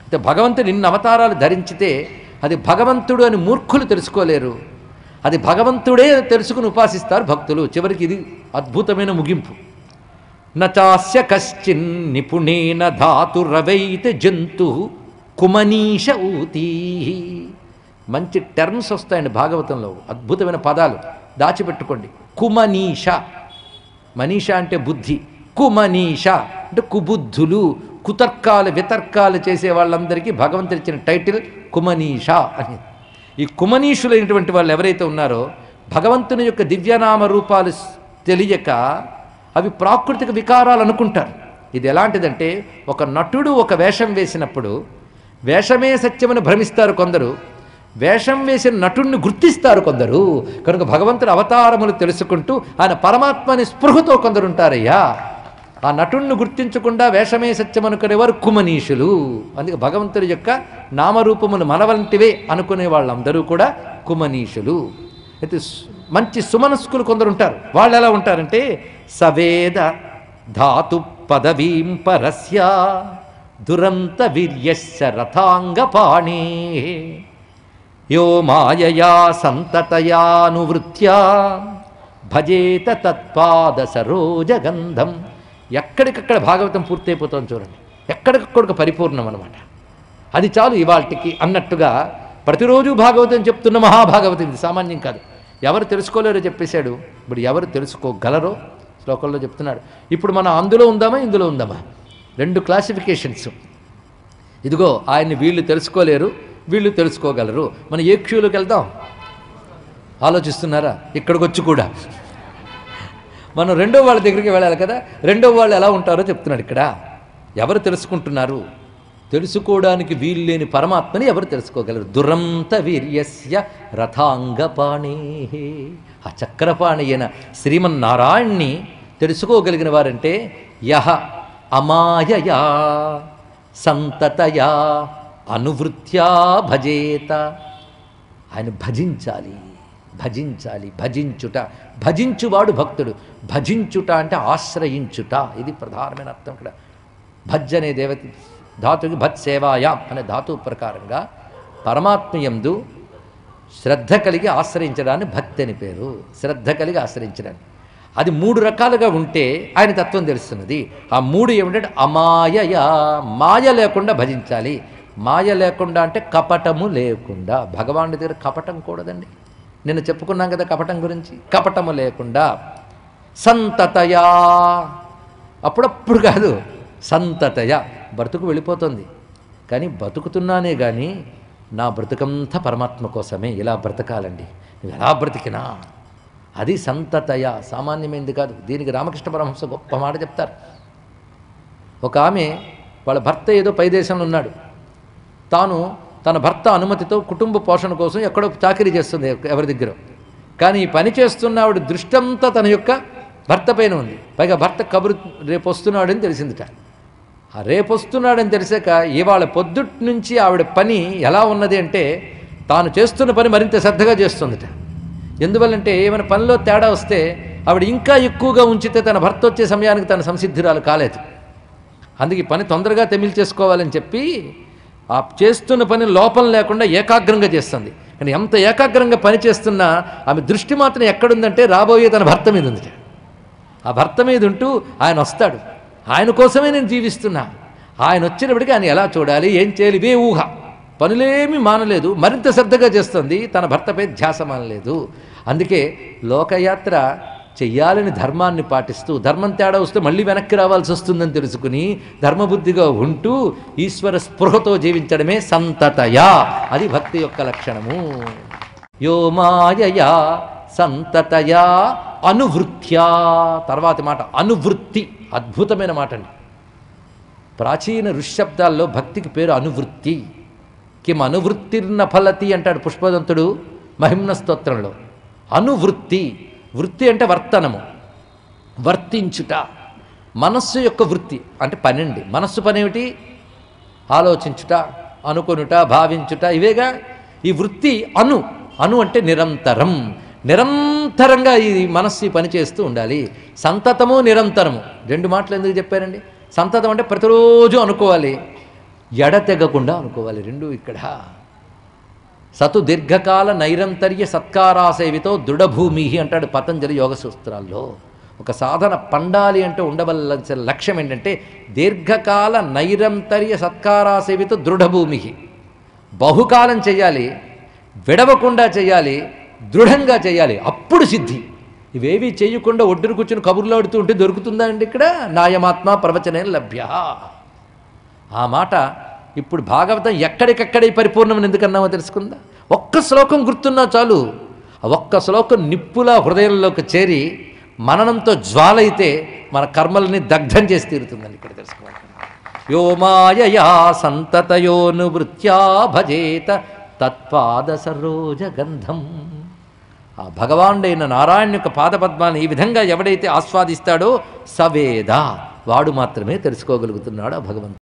అయితే భగవంతుడు ఇన్ని అవతారాలు ధరించితే అది భగవంతుడు అని మూర్ఖులు తెలుసుకోలేరు, అది భగవంతుడే తెలుసుకుని ఉపాసిస్తారు భక్తులు. చివరికి ఇది అద్భుతమైన ముగింపు. నచాస్య కశ్చిన్ నిపుణేన ధాతురవైతే జంతు కుమనీష ఊతీ. మంచి టర్మ్స్ వస్తాయండి భాగవతంలో, అద్భుతమైన పదాలు దాచిపెట్టుకోండి. కుమనీష, మనీష అంటే బుద్ధి, కుమనీష అంటే కుబుద్ధులు, కుతర్కాలు వితర్కాలు చేసే వాళ్ళందరికీ భగవంతుడు ఇచ్చిన టైటిల్ కుమనీష అని. ఈ కుమనీషులైనటువంటి వాళ్ళు ఎవరైతే ఉన్నారో భగవంతుని యొక్క దివ్యనామ రూపాలు తెలియక అవి ప్రాకృతిక వికారాలు అనుకుంటారు. ఇది ఎలాంటిదంటే, ఒక నటుడు ఒక వేషం వేసినప్పుడు వేషమే సత్యమని భ్రమిస్తారు కొందరు, వేషం వేసిన నటుడిని గుర్తిస్తారు కొందరు. కనుక భగవంతుని అవతారములు తెలుసుకుంటూ ఆయన పరమాత్మని స్పృహతో కొందరు ఉంటారయ్యా. ఆ నటుడిని గుర్తించకుండా వేషమే సత్యం అనుకునేవారు కుమనీషులు. అందుకే భగవంతుడి యొక్క నామరూపములు మన వంటివే అనుకునే వాళ్ళందరూ కూడా కుమనీషులు. అయితే మంచి సుమనస్కులు కొందరు ఉంటారు. వాళ్ళు ఎలా ఉంటారంటే, సవేద ధాతు పదవీం పరస్య దురంత వీర్యస్య రథాంగపాణి యో మాయయా సంతతయానువృత్యా భజేత తత్పాద సరోజగంధం. ఎక్కడికక్కడ భాగవతం పూర్తయిపోతుంది చూడండి, ఎక్కడికక్కడ పరిపూర్ణం అనమాట. అది చాలు ఇవాళకి అన్నట్టుగా ప్రతిరోజు భాగవతం చెప్తున్న మహాభాగవతం ఇది సామాన్యం కాదు. ఎవరు తెలుసుకోలేరో చెప్పేశాడు. ఇప్పుడు ఎవరు తెలుసుకోగలరో శ్లోకంలో చెప్తున్నాడు. ఇప్పుడు మనం అందులో ఉందామా ఇందులో ఉందామా? రెండు క్లాసిఫికేషన్స్. ఇదిగో ఆయన్ని వీళ్ళు తెలుసుకోలేరు, వీళ్ళు తెలుసుకోగలరు. మనం ఏ క్యూలోకి వెళ్దాం ఆలోచిస్తున్నారా? ఇక్కడికి వచ్చి కూడా మనం రెండో వాళ్ళ దగ్గరికి వెళ్ళాలి కదా. రెండో వాళ్ళు ఎలా ఉంటారో చెప్తున్నాడు ఇక్కడ. ఎవరు తెలుసుకుంటున్నారు? తెలుసుకోవడానికి వీల్లేని పరమాత్మని ఎవరు తెలుసుకోగలరు? దురంత వీర్యస్య రథాంగపాణి. ఆ చక్రపాణి అయిన శ్రీమన్నారాయణ్ణి తెలుసుకోగలిగిన వారంటే యహ అమాయయా సంతతయా అనువృత్యా భజేత. ఆయన భజించాలి, భజించాలి, భజించుట. భజించువాడు భక్తుడు. భజించుట అంటే ఆశ్రయించుట. ఇది ప్రధానమైన అర్థం ఇక్కడ. భజ్ అనే దేవత ధాతుకి భత్ సేవాయాం అనే ధాతు ప్రకారంగా పరమాత్మయందు శ్రద్ధ కలిగి ఆశ్రయించడాన్ని భక్తి అని పేరు. శ్రద్ధ కలిగి ఆశ్రయించడాన్ని. అది మూడు రకాలుగా ఉంటే ఆయన తత్వం తెలుస్తున్నది. ఆ మూడు ఏమిటంటే అమాయయా, మాయ లేకుండా భజించాలి. మాయ లేకుండా అంటే కపటము లేకుండా. భగవానుడి దగ్గర కపటం కూడదండి. నిన్న చెప్పుకున్నాం కదా కపటం గురించి. కపటము లేకుండా. సంతతయా, అప్పుడప్పుడు కాదు, సంతతయా. బ్రతుకు వెళ్ళిపోతుంది కానీ బతుకుతున్నానే కానీ నా బ్రతుకంతా పరమాత్మ కోసమే. ఇలా బ్రతకాలండి, నువ్వు ఎలా బ్రతికినా అది సంతతయ. సామాన్యమైంది కాదు. దీనికి రామకృష్ణ పరమహంస గొప్ప మాట చెప్తారు. ఒక ఆమె వాళ్ళ భర్త ఏదో పై దేశంలో ఉన్నాడు, తాను తన భర్త అనుమతితో కుటుంబ పోషణ కోసం ఎక్కడో చాకరీ చేస్తుంది ఎవరి దగ్గర. కానీ ఈ పని చేస్తున్న ఆవిడ దృష్టంతా తన యొక్క భర్త పైన ఉంది. పైగా భర్త కబురు రేపు వస్తున్నాడని తెలిసిందిట. ఆ రేపు వస్తున్నాడని తెలిసాక ఇవాళ పొద్దుట్ నుంచి ఆవిడ పని ఎలా ఉన్నది అంటే, తాను చేస్తున్న పని మరింత శ్రద్ధగా చేస్తుందిట. ఎందువల్లంటే ఏమైనా పనిలో తేడా వస్తే ఆవిడ ఇంకా ఎక్కువగా ఉంచితే తన భర్త వచ్చే సమయానికి తన సంసిద్ధురాలు కాలేదు. అందుకే పని తొందరగా తెమిలి చేసుకోవాలని చెప్పి ఆ చేస్తున్న పని లోపం లేకుండా ఏకాగ్రంగా చేస్తుంది. కానీ ఎంత ఏకాగ్రంగా పని చేస్తున్నా ఆమె దృష్టి మాత్రం ఎక్కడుందంటే రాబోయే తన భర్త మీద ఉంది. ఆ భర్త మీద ఉంటూ ఆయన వస్తాడు, ఆయన కోసమే నేను జీవిస్తున్నా, ఆయన వచ్చినప్పటికీ ఆయన ఎలా చూడాలి, ఏం చేయాలి, ఇవే ఊహ. పనులేమీ మానలేదు, మరింత శ్రద్ధగా చేస్తుంది, తన భర్తపై ధ్యాస మానలేదు. అందుకే లోకయాత్ర చెయ్యాలని ధర్మాన్ని పాటిస్తూ, ధర్మం తేడా వస్తే మళ్ళీ వెనక్కి రావాల్సి వస్తుందని తెలుసుకుని ధర్మబుద్ధిగా ఉంటూ ఈశ్వర స్పృహతో జీవించడమే సంతతయా. అది భక్తి యొక్క లక్షణము. యో మాయయా సంతతయా అనువృత్యా. తర్వాతి మాట అనువృత్తి, అద్భుతమైన మాట అండి. ప్రాచీన ఋషబ్దాల్లో భక్తికి పేరు అనువృత్తి. కిం అనువృత్తిర్న ఫలతి అంటాడు పుష్పదంతుడు మహిమ్న స్తోత్రంలో. అనువృత్తి, వృత్తి అంటే వర్తనము, వర్తించుట. మనస్సు యొక్క వృత్తి అంటే పనండి. మనస్సు పనేమిటి? ఆలోచించుట, అనుకొనుట, భావించుట, ఇవేగా. ఈ వృత్తి అను, అను అంటే నిరంతరం. నిరంతరంగా ఈ మనస్సు ఈ పని చేస్తూ ఉండాలి. సంతతము నిరంతరము రెండు మాటలు ఎందుకు చెప్పారండి? సంతతం అంటే ప్రతిరోజు అనుకోవాలి, ఎడతెగకుండా అనుకోవాలి రెండు ఇక్కడ. సతు దీర్ఘకాల నైరంతర్య సత్కారాసేవితో దృఢభూమి అంటాడు పతంజలి యోగ సూత్రాల్లో. ఒక సాధన పండాలి అంటే ఉండవలసిన లక్ష్యం ఏంటంటే దీర్ఘకాల నైరంతర్య సత్కారాసేవితో దృఢభూమి. బహుకాలం చేయాలి, విడవకుండా చేయాలి, దృఢంగా చేయాలి, అప్పుడు సిద్ధి. ఇవేవి చేయకుండా ఒడ్డును కూర్చొని కబుర్లాడుతూ ఉంటే దొరుకుతుందా అండి ఇక్కడ? నాయమాత్మ ప్రవచనే లభ్య. ఆ మాట ఇప్పుడు భాగవతం ఎక్కడికక్కడే పరిపూర్ణమని ఎందుకన్నామో తెలుసుకుందా? ఒక్క శ్లోకం గుర్తున్నా చాలు. ఆ ఒక్క శ్లోకం నిప్పులా హృదయంలోకి చేరి మననంతో జ్వాలైతే మన కర్మల్ని దగ్ధం చేసి తీరుతుందని ఇక్కడ తెలుసుకోవాలి. యో మాయయా సంతతయోనువృత్యా భజేత తత్పాద సరోజ గంధం. ఆ భగవానుడైన నారాయణ యొక్క పాదపద్మాన్ని ఈ విధంగా ఎవడైతే ఆస్వాదిస్తాడో సవేద, వాడు మాత్రమే తెలుసుకోగలుగుతున్నాడు ఆ భగవంతుడు.